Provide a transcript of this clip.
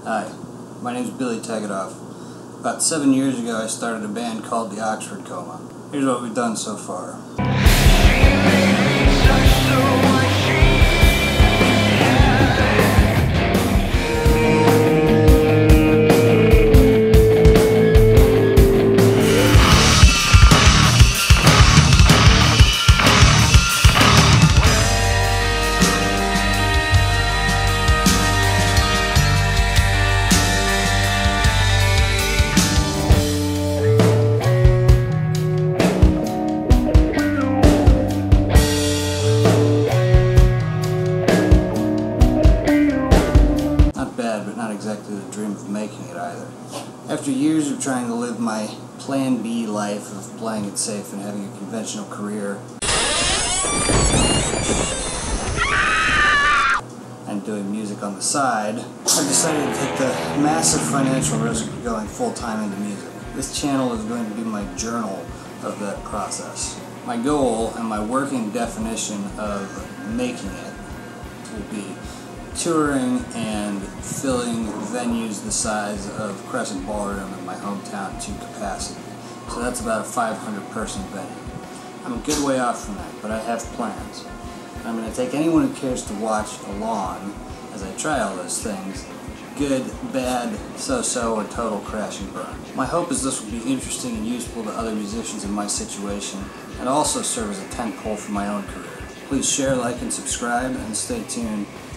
Hi, my name is Billy Tegedoff. About 7 years ago I started a band called the Oxford Coma. Here's what we've done so far. But not exactly the dream of making it either. After years of trying to live my Plan B life of playing it safe and having a conventional career and doing music on the side, I decided to take the massive financial risk of going full-time into music. This channel is going to be my journal of that process. My goal and my working definition of making it will be touring and filling venues the size of Crescent Ballroom in my hometown to capacity. So that's about a 500-person venue. I'm a good way off from that, but I have plans. I'm going to take anyone who cares to watch along as I try all those things. Good, bad, so-so, or total crash and burn. My hope is this will be interesting and useful to other musicians in my situation, and also serve as a tentpole for my own career. Please share, like, and subscribe, and stay tuned